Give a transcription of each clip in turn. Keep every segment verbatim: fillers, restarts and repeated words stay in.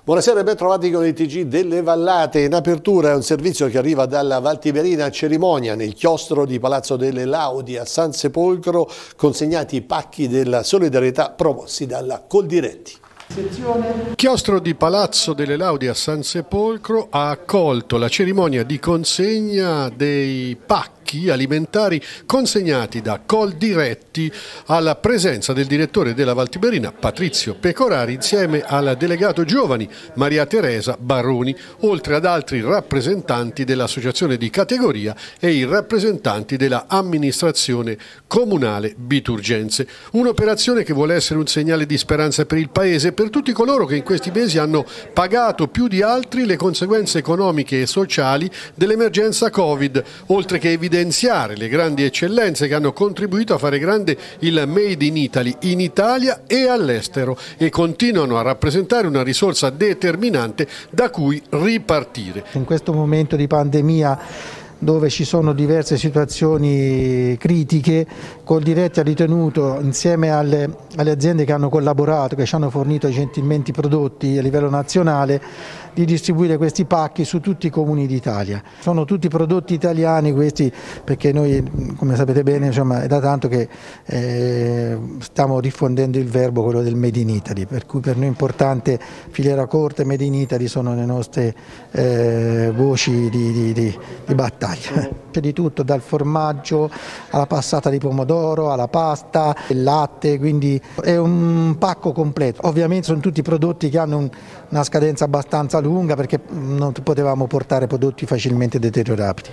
Buonasera e ben trovati con il T G delle Vallate. In apertura è un servizio che arriva dalla Val Tiberina, cerimonia nel chiostro di Palazzo delle Laudi a San Sepolcro, consegnati i pacchi della solidarietà promossi dalla Coldiretti. Chiostro di Palazzo delle Laudi a San Sepolcro ha accolto la cerimonia di consegna dei pacchi alimentari consegnati da Coldiretti alla presenza del direttore della Val Tiberina Patrizio Pecorari insieme al delegato giovani Maria Teresa Baroni, oltre ad altri rappresentanti dell'associazione di categoria e i rappresentanti della amministrazione comunale Biturgenze. Un'operazione che vuole essere un segnale di speranza per il paese e per tutti coloro che in questi mesi hanno pagato più di altri le conseguenze economiche e sociali dell'emergenza Covid, oltre che evidenziare le grandi eccellenze che hanno contribuito a fare grande il Made in Italy in Italia e all'estero e continuano a rappresentare una risorsa determinante da cui ripartire. In questo momento di pandemia, dove ci sono diverse situazioni critiche, Coldiretti ha ritenuto, insieme alle, alle aziende che hanno collaborato, che ci hanno fornito gentilmente i prodotti a livello nazionale, di distribuire questi pacchi su tutti i comuni d'Italia. Sono tutti prodotti italiani questi, perché noi, come sapete bene, insomma, è da tanto che eh, stiamo diffondendo il verbo, quello del Made in Italy, per cui per noi è importante filiera corta e Made in Italy sono le nostre eh, voci di, di, di, di battaglia. C'è di tutto, dal formaggio alla passata di pomodoro, alla pasta, il latte, quindi è un pacco completo. Ovviamente sono tutti prodotti che hanno un, una scadenza abbastanza lunga perché non potevamo portare prodotti facilmente deteriorabili.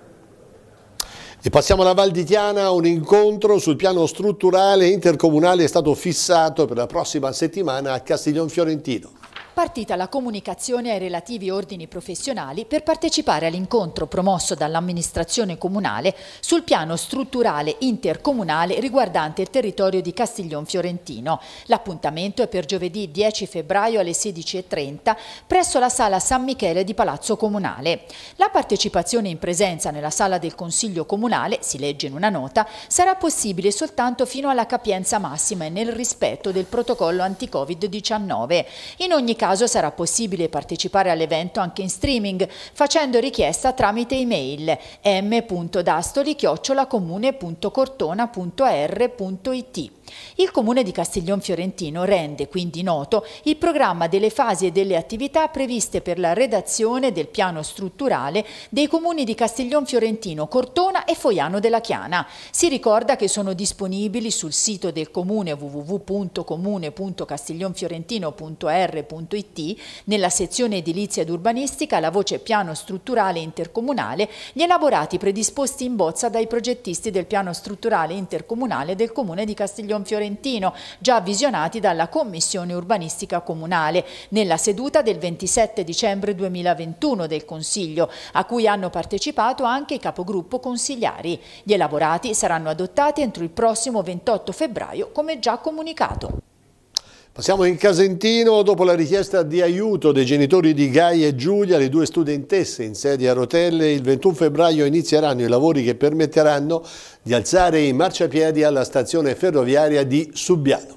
E passiamo alla Val di Chiana, un incontro sul piano strutturale intercomunale è stato fissato per la prossima settimana a Castiglion Fiorentino. Partita la comunicazione ai relativi ordini professionali per partecipare all'incontro promosso dall'amministrazione comunale sul piano strutturale intercomunale riguardante il territorio di Castiglion Fiorentino. L'appuntamento è per giovedì dieci febbraio alle sedici e trenta presso la sala San Michele di Palazzo Comunale. La partecipazione in presenza nella sala del Consiglio Comunale, si legge in una nota, sarà possibile soltanto fino alla capienza massima e nel rispetto del protocollo anti-Covid diciannove. In ogni caso caso sarà possibile partecipare all'evento anche in streaming facendo richiesta tramite email m punto dastoli chiocciola comune punto cortona punto a r punto i t. Il Comune di Castiglion Fiorentino rende quindi noto il programma delle fasi e delle attività previste per la redazione del piano strutturale dei comuni di Castiglion Fiorentino, Cortona e Foiano della Chiana. Si ricorda che sono disponibili sul sito del Comune w w w punto comune punto castiglionfiorentino punto a r punto i t nella sezione edilizia ed urbanistica la voce piano strutturale intercomunale gli elaborati predisposti in bozza dai progettisti del piano strutturale intercomunale del Comune di Castiglion Fiorentino, già visionati dalla Commissione Urbanistica Comunale nella seduta del ventisette dicembre duemilaventuno del Consiglio, a cui hanno partecipato anche i capogruppo consigliari. Gli elaborati saranno adottati entro il prossimo ventotto febbraio, come già comunicato. Passiamo in Casentino, dopo la richiesta di aiuto dei genitori di Gaia e Giulia, le due studentesse in sedia a rotelle, il ventuno febbraio inizieranno i lavori che permetteranno di alzare i marciapiedi alla stazione ferroviaria di Subbiano.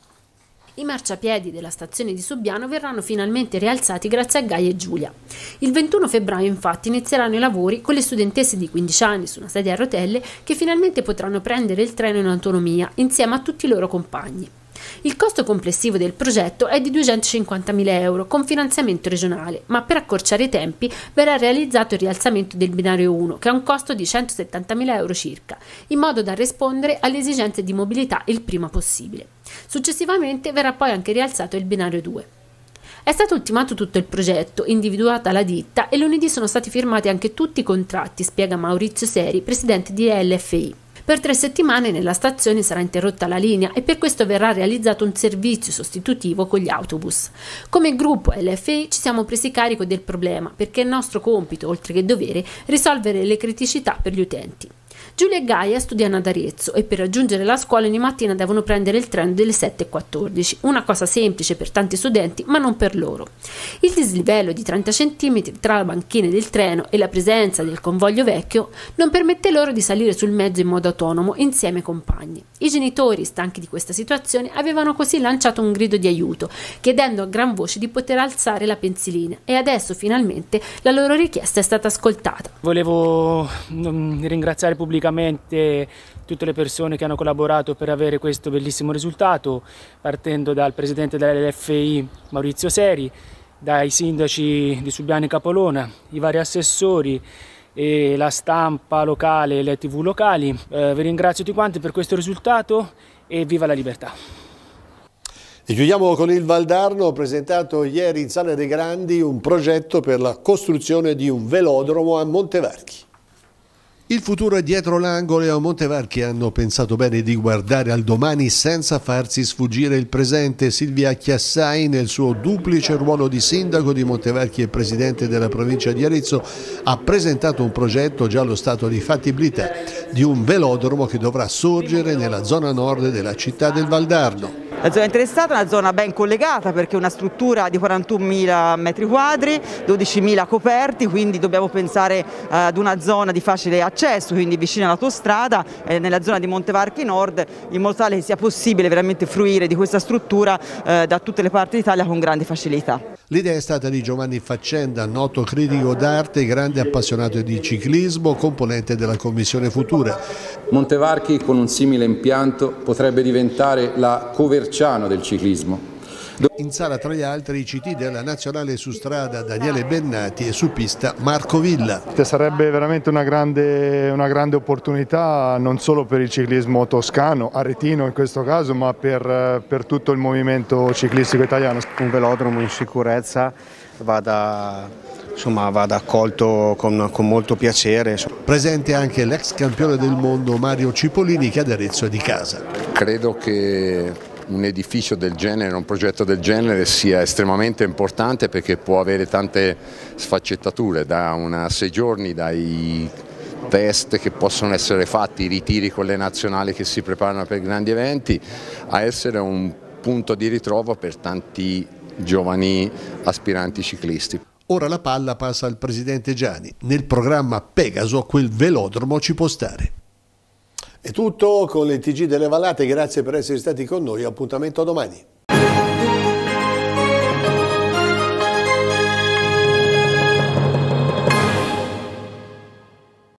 I marciapiedi della stazione di Subbiano verranno finalmente rialzati grazie a Gaia e Giulia. Il ventuno febbraio infatti inizieranno i lavori con le studentesse di quindici anni su una sedia a rotelle che finalmente potranno prendere il treno in autonomia insieme a tutti i loro compagni. Il costo complessivo del progetto è di duecentocinquantamila euro con finanziamento regionale, ma per accorciare i tempi verrà realizzato il rialzamento del binario uno, che ha un costo di centosettantamila euro circa, in modo da rispondere alle esigenze di mobilità il prima possibile. Successivamente verrà poi anche rialzato il binario due. È stato ultimato tutto il progetto, individuata la ditta e lunedì sono stati firmati anche tutti i contratti, spiega Maurizio Seri, presidente di E L F I. Per tre settimane nella stazione sarà interrotta la linea e per questo verrà realizzato un servizio sostitutivo con gli autobus. Come gruppo L F I ci siamo presi carico del problema perché è nostro compito, oltre che dovere, risolvere le criticità per gli utenti. Giulia e Gaia studiano ad Arezzo e per raggiungere la scuola ogni mattina devono prendere il treno delle sette e quattordici, una cosa semplice per tanti studenti ma non per loro. Il dislivello di trenta centimetri tra la banchina del treno e la presenza del convoglio vecchio non permette loro di salire sul mezzo in modo autonomo insieme ai compagni. I genitori, stanchi di questa situazione, avevano così lanciato un grido di aiuto, chiedendo a gran voce di poter alzare la pensilina, e adesso finalmente la loro richiesta è stata ascoltata. Volevo ringraziare pubblicamente tutte le persone che hanno collaborato per avere questo bellissimo risultato, partendo dal presidente dell'L F I Maurizio Seri, dai sindaci di Subiano e Capolona, i vari assessori e la stampa locale e le tivù locali. Eh, vi ringrazio tutti quanti per questo risultato e viva la libertà! E chiudiamo con il Valdarno, presentato ieri in Sala dei Grandi un progetto per la costruzione di un velodromo a Montevarchi. Il futuro è dietro l'angolo e a Montevarchi hanno pensato bene di guardare al domani senza farsi sfuggire il presente. Silvia Chiassai, nel suo duplice ruolo di sindaco di Montevarchi e presidente della provincia di Arezzo, ha presentato un progetto già allo stato di fattibilità di un velodromo che dovrà sorgere nella zona nord della città del Valdarno. La zona interessata è una zona ben collegata perché è una struttura di quarantunomila metri quadri, dodicimila coperti, quindi dobbiamo pensare eh, ad una zona di facile accesso, quindi vicina all'autostrada, eh, nella zona di Montevarchi Nord, in modo tale che sia possibile veramente fruire di questa struttura eh, da tutte le parti d'Italia con grande facilità. L'idea è stata di Giovanni Faccenda, noto critico d'arte e grande appassionato di ciclismo, componente della Commissione Futura. Montevarchi con un simile impianto potrebbe diventare la Coverciano del ciclismo. In sala tra gli altri i C T della Nazionale su strada Daniele Bennati e su pista Marco Villa. Sarebbe veramente una grande, una grande opportunità non solo per il ciclismo toscano, aretino in questo caso, ma per, per tutto il movimento ciclistico italiano. Un velodromo in sicurezza vada, insomma, vada accolto con, con molto piacere. Presente anche l'ex campione del mondo Mario Cipollini, che ad Arezzo è di casa. Credo che un edificio del genere, un progetto del genere sia estremamente importante perché può avere tante sfaccettature, da una sei giorni, dai test che possono essere fatti, i ritiri con le nazionali che si preparano per grandi eventi, a essere un punto di ritrovo per tanti giovani aspiranti ciclisti. Ora la palla passa al presidente Gianni. Nel programma Pegaso quel velodromo ci può stare. È tutto con le T G delle Vallate, grazie per essere stati con noi, appuntamento a domani.